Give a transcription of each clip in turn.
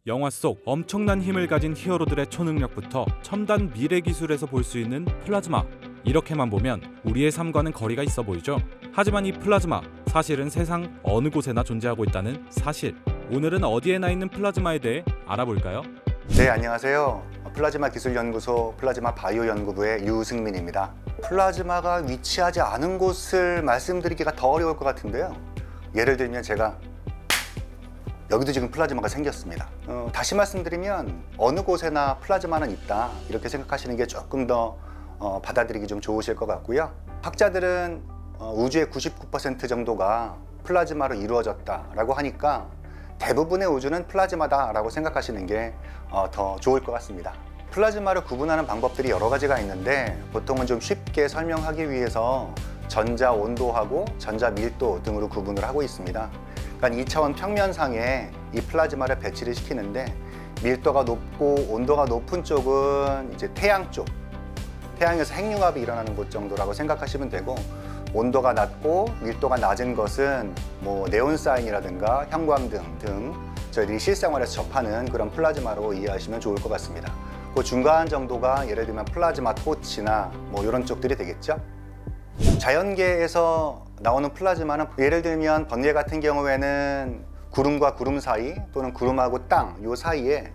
영화 속 엄청난 힘을 가진 히어로들의 초능력부터 첨단 미래 기술에서 볼 수 있는 플라즈마. 이렇게만 보면 우리의 삶과는 거리가 있어 보이죠? 하지만 이 플라즈마, 사실은 세상 어느 곳에나 존재하고 있다는 사실. 오늘은 어디에나 있는 플라즈마에 대해 알아볼까요? 네, 안녕하세요. 플라즈마 기술연구소 플라즈마 바이오 연구부의 유승민입니다. 플라즈마가 위치하지 않은 곳을 말씀드리기가 더 어려울 것 같은데요. 예를 들면 제가 여기도 지금 플라즈마가 생겼습니다. 다시 말씀드리면 어느 곳에나 플라즈마는 있다, 이렇게 생각하시는 게 조금 더 받아들이기 좀 좋으실 것 같고요. 학자들은 우주의 99% 정도가 플라즈마로 이루어졌다라고 하니까 대부분의 우주는 플라즈마다라고 생각하시는 게 더 좋을 것 같습니다. 플라즈마를 구분하는 방법들이 여러 가지가 있는데 보통은 좀 쉽게 설명하기 위해서 전자 온도하고 전자 밀도 등으로 구분을 하고 있습니다. 그러니까 2차원 평면상에 이 플라즈마를 배치를 시키는데 밀도가 높고 온도가 높은 쪽은 이제 태양 쪽, 태양에서 핵융합이 일어나는 곳 정도라고 생각하시면 되고, 온도가 낮고 밀도가 낮은 것은 뭐 네온사인이라든가 형광등 등 저희들이 실생활에서 접하는 그런 플라즈마로 이해하시면 좋을 것 같습니다. 그 중간 정도가 예를 들면 플라즈마 토치나 뭐 이런 쪽들이 되겠죠. 자연계에서 나오는 플라즈마는 예를 들면 번개 같은 경우에는 구름과 구름 사이 또는 구름하고 땅 요 사이에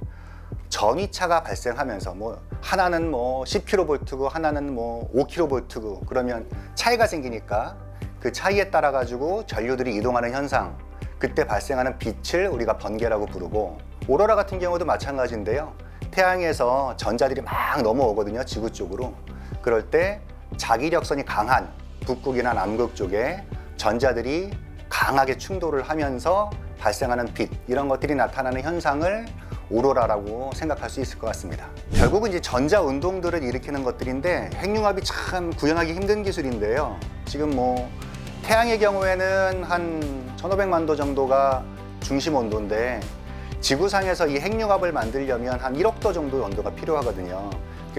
전위차가 발생하면서 뭐 하나는 뭐 10kV고 하나는 뭐 5kV고 그러면 차이가 생기니까 그 차이에 따라 가지고 전류들이 이동하는 현상, 그때 발생하는 빛을 우리가 번개라고 부르고, 오로라 같은 경우도 마찬가지인데요. 태양에서 전자들이 막 넘어오거든요, 지구 쪽으로. 그럴 때 자기력선이 강한 북극이나 남극 쪽에 전자들이 강하게 충돌을 하면서 발생하는 빛, 이런 것들이 나타나는 현상을 오로라라고 생각할 수 있을 것 같습니다. 결국은 이제 전자 운동들을 일으키는 것들인데 핵융합이 참 구현하기 힘든 기술인데요. 지금 뭐 태양의 경우에는 한 1500만 도 정도가 중심 온도인데 지구상에서 이 핵융합을 만들려면 한 1억 도 정도의 온도가 필요하거든요.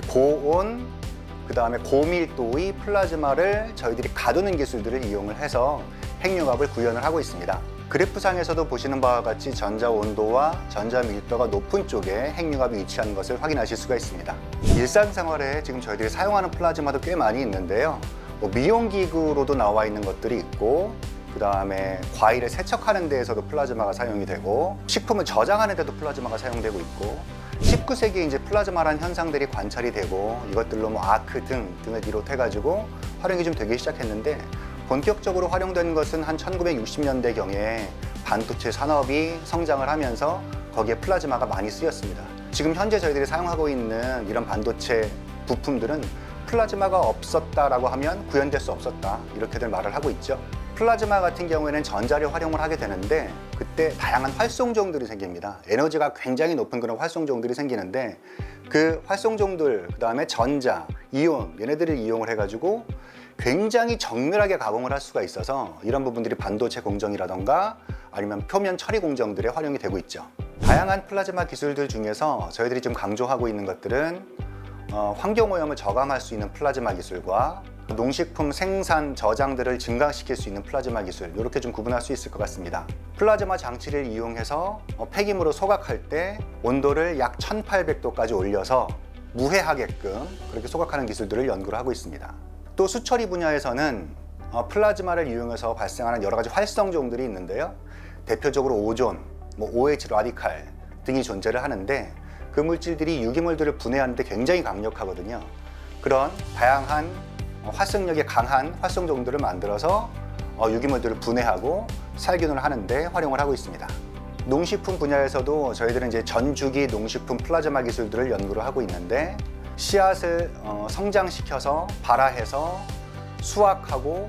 고온, 그 다음에 고밀도의 플라즈마를 저희들이 가두는 기술들을 이용을 해서 핵융합을 구현을 하고 있습니다. 그래프상에서도 보시는 바와 같이 전자 온도와 전자 밀도가 높은 쪽에 핵융합이 위치하는 것을 확인하실 수가 있습니다. 일상생활에 지금 저희들이 사용하는 플라즈마도 꽤 많이 있는데요. 미용기구로도 나와 있는 것들이 있고, 그 다음에 과일을 세척하는 데에서도 플라즈마가 사용이 되고, 식품을 저장하는 데도 플라즈마가 사용되고 있고, 19세기에 이제 플라즈마라는 현상들이 관찰이 되고 이것들로 뭐 아크 등을 비롯해가지고 활용이 좀 되기 시작했는데, 본격적으로 활용된 것은 한 1960년대경에 반도체 산업이 성장을 하면서 거기에 플라즈마가 많이 쓰였습니다. 지금 현재 저희들이 사용하고 있는 이런 반도체 부품들은 플라즈마가 없었다라고 하면 구현될 수 없었다, 이렇게들 말을 하고 있죠. 플라즈마 같은 경우에는 전자를 활용을 하게 되는데 그때 다양한 활성종들이 생깁니다. 에너지가 굉장히 높은 그런 활성종들이 생기는데 그 활성종들, 그 다음에 전자, 이온, 얘네들을 이용을 해가지고 굉장히 정밀하게 가공을 할 수가 있어서 이런 부분들이 반도체 공정이라던가 아니면 표면 처리 공정들에 활용이 되고 있죠. 다양한 플라즈마 기술들 중에서 저희들이 좀 강조하고 있는 것들은 환경오염을 저감할 수 있는 플라즈마 기술과 농식품 생산 저장들을 증강시킬 수 있는 플라즈마 기술, 이렇게 좀 구분할 수 있을 것 같습니다. 플라즈마 장치를 이용해서 폐기물을 소각할 때 온도를 약 1800도까지 올려서 무해하게끔 그렇게 소각하는 기술들을 연구를 하고 있습니다. 또 수처리 분야에서는 플라즈마를 이용해서 발생하는 여러 가지 활성종들이 있는데요. 대표적으로 오존, OH 라디칼 등이 존재를 하는데 그 물질들이 유기물들을 분해하는 데 굉장히 강력하거든요. 그런 다양한 활성력이 강한 활성종들을 만들어서 유기물들을 분해하고 살균을 하는데 활용을 하고 있습니다. 농식품 분야에서도 저희들은 이제 전주기 농식품 플라즈마 기술들을 연구를 하고 있는데, 씨앗을 성장시켜서 발화해서 수확하고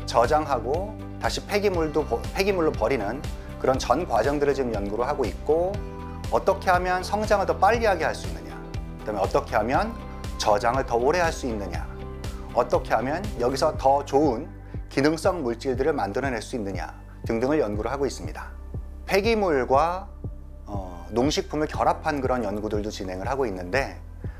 저장하고 다시 폐기물로 버리는 그런 전 과정들을 지금 연구를 하고 있고, 어떻게 하면 성장을 더 빨리 하게 할 수 있느냐, 그다음에 어떻게 하면 저장을 더 오래 할 수 있느냐, 어떻게 하면 여기서 더 좋은 기능성 물질들을 만들어낼 수 있느냐 등등을 연구를 하고 있습니다. 폐기물과 농식품을 결합한 그런 연구들도 진행을 하고 있는데,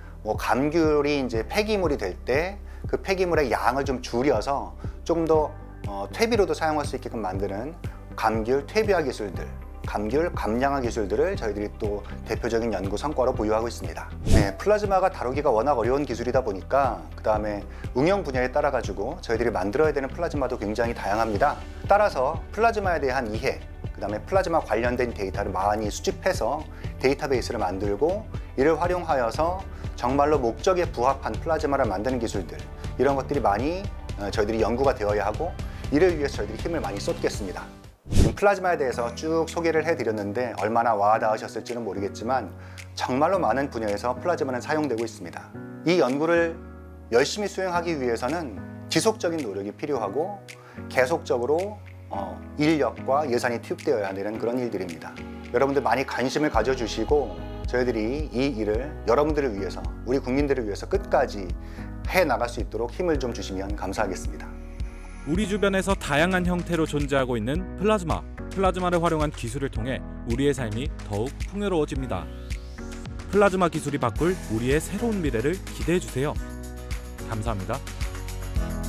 감귤이 이제 폐기물이 될 때 그 폐기물의 양을 좀 줄여서 좀 더 퇴비로도 사용할 수 있게끔 만드는 감귤 퇴비화 기술들, 감귤, 감량화 기술들을 저희들이 또 대표적인 연구 성과로 보유하고 있습니다. 네, 플라즈마가 다루기가 워낙 어려운 기술이다 보니까 그 다음에 응용 분야에 따라 가지고 저희들이 만들어야 되는 플라즈마도 굉장히 다양합니다. 따라서 플라즈마에 대한 이해, 그 다음에 플라즈마 관련된 데이터를 많이 수집해서 데이터베이스를 만들고 이를 활용하여서 정말로 목적에 부합한 플라즈마를 만드는 기술들, 이런 것들이 많이 저희들이 연구가 되어야 하고, 이를 위해서 저희들이 힘을 많이 쏟겠습니다. 지금 플라즈마에 대해서 쭉 소개를 해드렸는데 얼마나 와닿으셨을지는 모르겠지만 정말로 많은 분야에서 플라즈마는 사용되고 있습니다. 이 연구를 열심히 수행하기 위해서는 지속적인 노력이 필요하고 계속적으로 인력과 예산이 투입되어야 되는 그런 일들입니다. 여러분들 많이 관심을 가져주시고 저희들이 이 일을 여러분들을 위해서, 우리 국민들을 위해서 끝까지 해나갈 수 있도록 힘을 좀 주시면 감사하겠습니다. 우리 주변에서 다양한 형태로 존재하고 있는 플라즈마를 활용한 기술을 통해 우리의 삶이 더욱 풍요로워집니다. 플라즈마 기술이 바꿀 우리의 새로운 미래를 기대해 주세요. 감사합니다.